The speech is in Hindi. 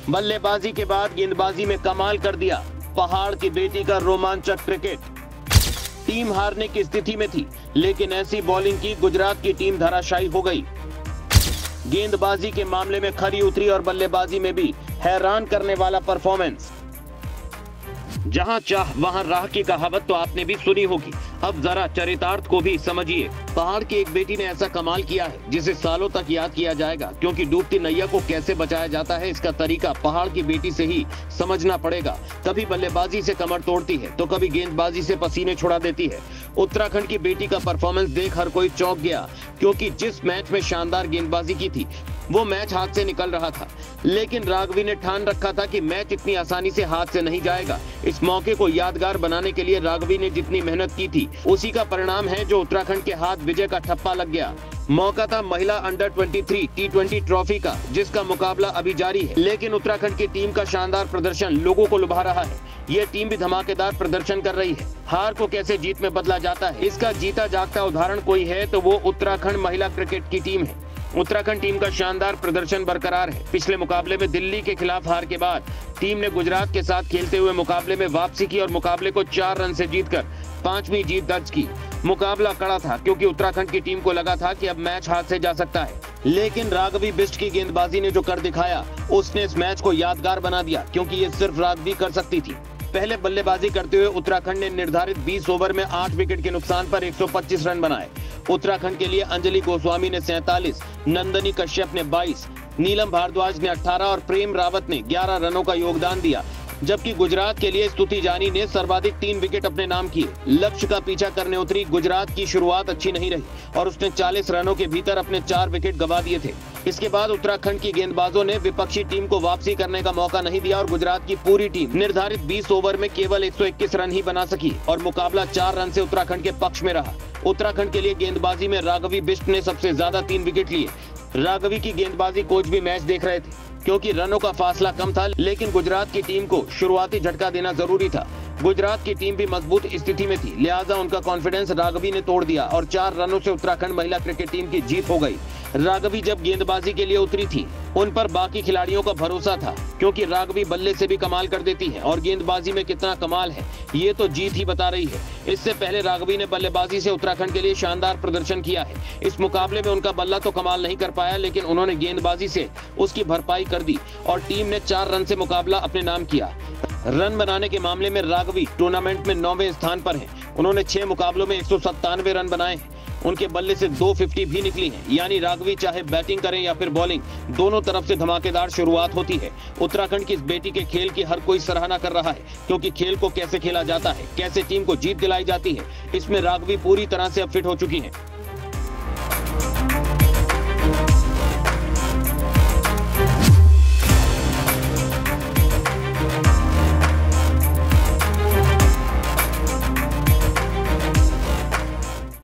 बल्लेबाजी के बाद गेंदबाजी में कमाल कर दिया। पहाड़ की बेटी का रोमांचक क्रिकेट। टीम हारने की स्थिति में थी, लेकिन ऐसी बॉलिंग की गुजरात की टीम धराशायी हो गई। गेंदबाजी के मामले में खरी उतरी और बल्लेबाजी में भी हैरान करने वाला परफॉर्मेंस। जहां चाह वहां राह की कहावत तो आपने भी सुनी होगी। अब जरा चरितार्थ को भी समझिए। पहाड़ की एक बेटी ने ऐसा कमाल किया है जिसे सालों तक याद किया जाएगा, क्योंकि डूबती नैया को कैसे बचाया जाता है इसका तरीका पहाड़ की बेटी से ही समझना पड़ेगा। कभी बल्लेबाजी से कमर तोड़ती है तो कभी गेंदबाजी से पसीने छुड़ा देती है। उत्तराखंड की बेटी का परफॉर्मेंस देख हर कोई चौंक गया, क्योंकि जिस मैच में शानदार गेंदबाजी की थी वो मैच हाथ से निकल रहा था। लेकिन राघवी ने ठान रखा था कि मैच इतनी आसानी से हाथ से नहीं जाएगा। इस मौके को यादगार बनाने के लिए राघवी ने जितनी मेहनत की थी उसी का परिणाम है जो उत्तराखंड के हाथ विजय का ठप्पा लग गया। मौका था महिला अंडर 23 T20 ट्रॉफी का, जिसका मुकाबला अभी जारी है। लेकिन उत्तराखंड की टीम का शानदार प्रदर्शन लोगों को लुभा रहा है। ये टीम भी धमाकेदार प्रदर्शन कर रही है। हार को कैसे जीत में बदला जाता है, इसका जीता जागता उदाहरण कोई है तो वो उत्तराखंड महिला क्रिकेट की टीम है। उत्तराखंड टीम का शानदार प्रदर्शन बरकरार है। पिछले मुकाबले में दिल्ली के खिलाफ हार के बाद टीम ने गुजरात के साथ खेलते हुए मुकाबले में वापसी की और मुकाबले को 4 रन से जीतकर 5वीं जीत दर्ज की। मुकाबला कड़ा था, क्योंकि उत्तराखंड की टीम को लगा था कि अब मैच हाथ से जा सकता है। लेकिन राघवी बिष्ट की गेंदबाजी ने जो कर दिखाया उसने इस मैच को यादगार बना दिया, क्योंकि ये सिर्फ राघवी कर सकती थी। पहले बल्लेबाजी करते हुए उत्तराखंड ने निर्धारित 20 ओवर में 8 विकेट के नुकसान पर 125 रन बनाए। उत्तराखंड के लिए अंजलि गोस्वामी ने 47, नंदनी कश्यप ने 22, नीलम भारद्वाज ने 18 और प्रेम रावत ने 11 रनों का योगदान दिया। जबकि गुजरात के लिए स्तुति जानी ने सर्वाधिक 3 विकेट अपने नाम किए। लक्ष्य का पीछा करने उतरी गुजरात की शुरुआत अच्छी नहीं रही और उसने 40 रनों के भीतर अपने 4 विकेट गंवा दिए थे। इसके बाद उत्तराखंड की गेंदबाजों ने विपक्षी टीम को वापसी करने का मौका नहीं दिया और गुजरात की पूरी टीम निर्धारित 20 ओवर में केवल 121 रन ही बना सकी और मुकाबला 4 रन से उत्तराखंड के पक्ष में रहा। उत्तराखंड के लिए गेंदबाजी में राघवी बिष्ट ने सबसे ज्यादा 3 विकेट लिए। राघवी की गेंदबाजी कोच भी मैच देख रहे थे, क्योंकि रनों का फासला कम था, लेकिन गुजरात की टीम को शुरुआती झटका देना जरूरी था। गुजरात की टीम भी मजबूत स्थिति में थी, लिहाजा उनका कॉन्फिडेंस राघवी ने तोड़ दिया और 4 रनों से उत्तराखंड महिला क्रिकेट टीम की जीत हो गई। राघवी जब गेंदबाजी के लिए उतरी थी उन पर बाकी खिलाड़ियों का भरोसा था, क्योंकि राघवी बल्ले से भी कमाल कर देती है और गेंदबाजी में कितना कमाल है ये तो जीत ही बता रही है। इससे पहले राघवी ने बल्लेबाजी से उत्तराखंड के लिए शानदार प्रदर्शन किया है। इस मुकाबले में उनका बल्ला तो कमाल नहीं कर पाया, लेकिन उन्होंने गेंदबाजी से उसकी भरपाई कर दी और टीम ने 4 रन से मुकाबला अपने नाम किया। रन बनाने के मामले में राघवी टूर्नामेंट में 9वें स्थान पर है। उन्होंने 6 मुकाबलों में 197 रन बनाए हैं। उनके बल्ले से 250 भी निकली हैं, यानी राघवी चाहे बैटिंग करें या फिर बॉलिंग, दोनों तरफ से धमाकेदार शुरुआत होती है। उत्तराखंड की इस बेटी के खेल की हर कोई सराहना कर रहा है, क्योंकि खेल को कैसे खेला जाता है, कैसे टीम को जीत दिलाई जाती है, इसमें राघवी पूरी तरह से अब फिट हो चुकी हैं।